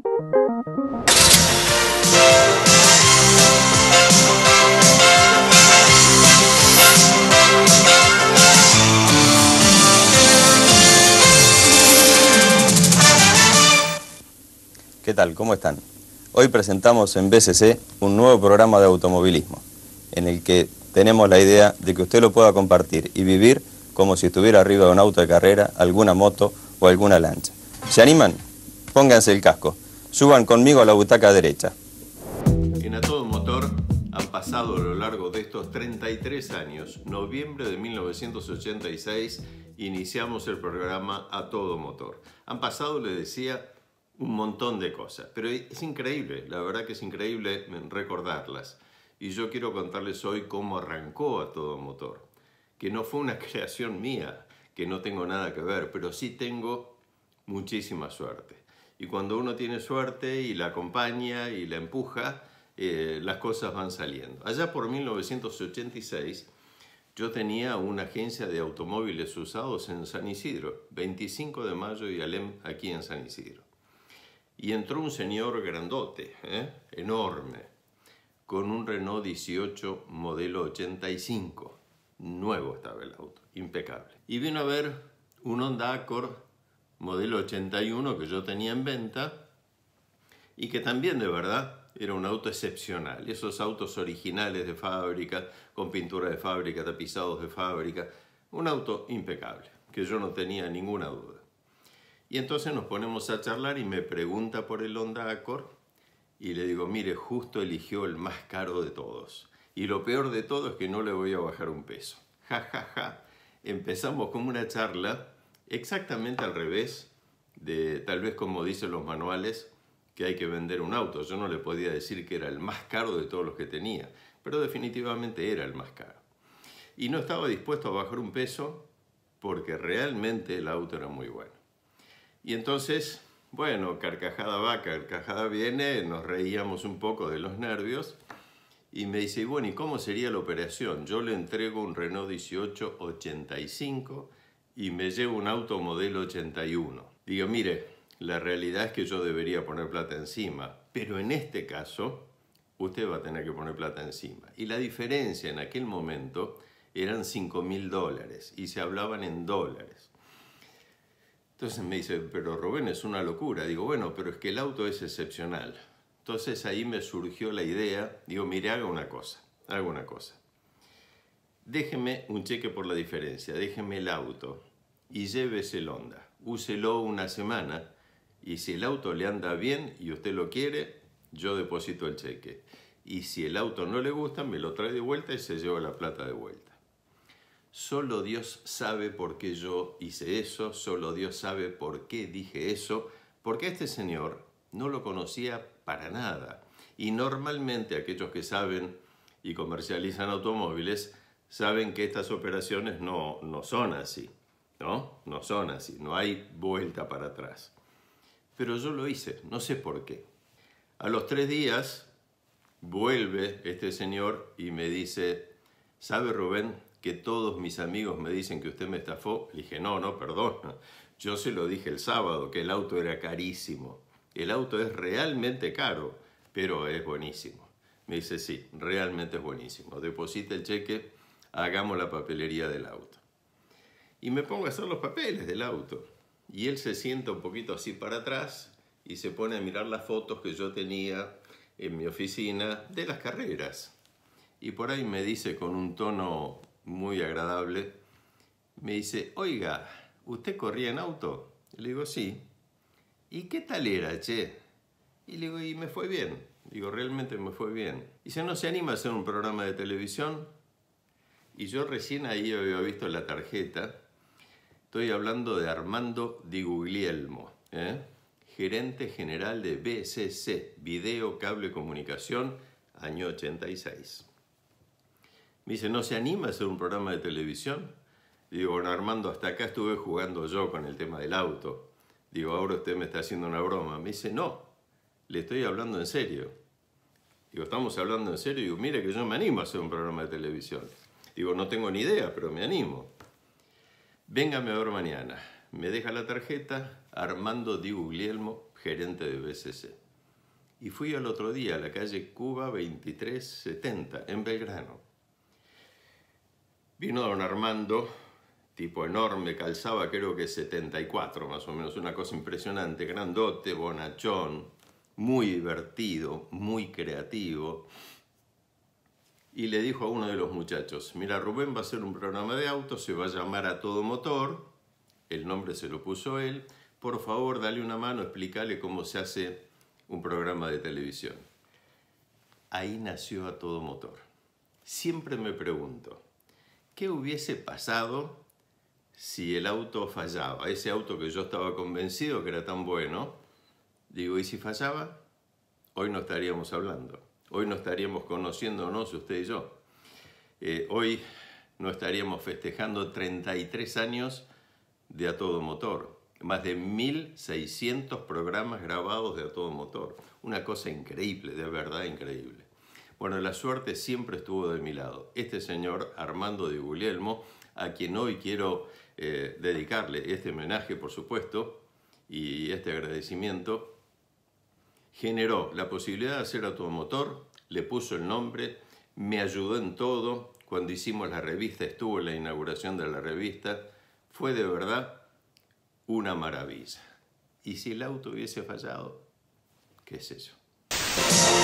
¿Qué tal? ¿Cómo están? Hoy presentamos en BCC un nuevo programa de automovilismo, en el que tenemos la idea de que usted lo pueda compartir y vivir como si estuviera arriba de un auto de carrera, alguna moto o alguna lancha. ¿Se animan? Pónganse el casco. Suban conmigo a la butaca derecha. En A Todo Motor han pasado a lo largo de estos 33 años. Noviembre de 1986 iniciamos el programa A Todo Motor. Han pasado, le decía, un montón de cosas, pero es increíble, la verdad que es increíble recordarlas. Y yo quiero contarles hoy cómo arrancó A Todo Motor, que no fue una creación mía, que no tengo nada que ver, pero sí tengo muchísima suerte. Y cuando uno tiene suerte y la acompaña y la empuja, las cosas van saliendo. Allá por 1986 yo tenía una agencia de automóviles usados en San Isidro, 25 de mayo y Alem, aquí en San Isidro. Y entró un señor grandote, enorme, con un Renault 18 modelo 85. Nuevo estaba el auto, impecable. Y vino a ver un Honda Accord modelo 81 que yo tenía en venta y que también de verdad era un auto excepcional. Esos autos originales de fábrica, con pintura de fábrica, tapizados de fábrica. Un auto impecable, que yo no tenía ninguna duda. Y entonces nos ponemos a charlar y me pregunta por el Honda Accord y le digo, mire, justo eligió el más caro de todos. Y lo peor de todo es que no le voy a bajar un peso. Ja, ja, ja. Empezamos como una charla exactamente al revés de, tal vez como dicen los manuales, que hay que vender un auto. Yo no le podía decir que era el más caro de todos los que tenía, pero definitivamente era el más caro. Y no estaba dispuesto a bajar un peso porque realmente el auto era muy bueno. Y entonces, bueno, carcajada va, carcajada viene, nos reíamos un poco de los nervios y me dice, bueno, ¿y cómo sería la operación? Yo le entrego un Renault 18 85 y me llevo un auto modelo 81. Digo, mire, la realidad es que yo debería poner plata encima, pero en este caso usted va a tener que poner plata encima. Y la diferencia en aquel momento eran $5.000 y se hablaban en dólares. Entonces me dice, pero Rubén, es una locura. Digo, bueno, pero es que el auto es excepcional. Entonces ahí me surgió la idea, digo, mire, haga una cosa. Déjeme un cheque por la diferencia, déjeme el auto y llévese el Honda. Úselo una semana y si el auto le anda bien y usted lo quiere, yo deposito el cheque. Y si el auto no le gusta, me lo trae de vuelta y se lleva la plata de vuelta. Solo Dios sabe por qué yo hice eso, solo Dios sabe por qué dije eso, porque a este señor no lo conocía para nada. Y normalmente aquellos que saben y comercializan automóviles saben que estas operaciones no son así, ¿no? No son así, no hay vuelta para atrás. Pero yo lo hice, no sé por qué. A los 3 días vuelve este señor y me dice, ¿sabe, Rubén, que todos mis amigos me dicen que usted me estafó? Le dije, no, perdón. Yo se lo dije el sábado, que el auto era carísimo. El auto es realmente caro, pero es buenísimo. Me dice, sí, realmente es buenísimo. Deposita el cheque, hagamos la papelería del auto. Y me pongo a hacer los papeles del auto. Y él se sienta un poquito así para atrás y se pone a mirar las fotos que yo tenía en mi oficina de las carreras. Y por ahí me dice con un tono muy agradable, me dice, oiga, ¿usted corría en auto? Le digo, sí. ¿Y qué tal era, che? Y le digo, y me fue bien. Digo, realmente me fue bien. Dice, ¿no se anima a hacer un programa de televisión? Y yo recién ahí había visto la tarjeta. Estoy hablando de Armando Di Guglielmo, gerente general de BCC, Video Cable Comunicación, año 86. Me dice, ¿no se anima a hacer un programa de televisión? Digo, bueno, Armando, hasta acá estuve jugando yo con el tema del auto. Digo, ahora usted me está haciendo una broma. Me dice, no, le estoy hablando en serio. Digo, ¿estamos hablando en serio? Digo, mire que yo me animo a hacer un programa de televisión. Digo, no tengo ni idea, pero me animo. Véngame a ver mañana. Me deja la tarjeta, Armando Di Guglielmo, gerente de BCC. Y fui al otro día a la calle Cuba 2370, en Belgrano. Vino don Armando, tipo enorme, calzaba creo que 74 más o menos, una cosa impresionante, grandote, bonachón, muy divertido, muy creativo. Y le dijo a uno de los muchachos, mira, Rubén va a hacer un programa de autos, se va a llamar A Todo Motor, el nombre se lo puso él, por favor dale una mano, explícale cómo se hace un programa de televisión. Ahí nació A Todo Motor. Siempre me pregunto, ¿qué hubiese pasado si el auto fallaba? Ese auto que yo estaba convencido que era tan bueno, digo, ¿y si fallaba? Hoy no estaríamos hablando. Hoy no estaríamos conociéndonos usted y yo. Hoy no estaríamos festejando 33 años de A Todo Motor. Más de 1600 programas grabados de A Todo Motor. Una cosa increíble, de verdad increíble. Bueno, la suerte siempre estuvo de mi lado. Este señor Armando Di Guglielmo, a quien hoy quiero dedicarle este homenaje, por supuesto, y este agradecimiento, generó la posibilidad de hacer A Todo Motor, le puso el nombre, me ayudó en todo. Cuando hicimos la revista, estuvo en la inauguración de la revista. Fue de verdad una maravilla. ¿Y si el auto hubiese fallado? ¿Qué es eso?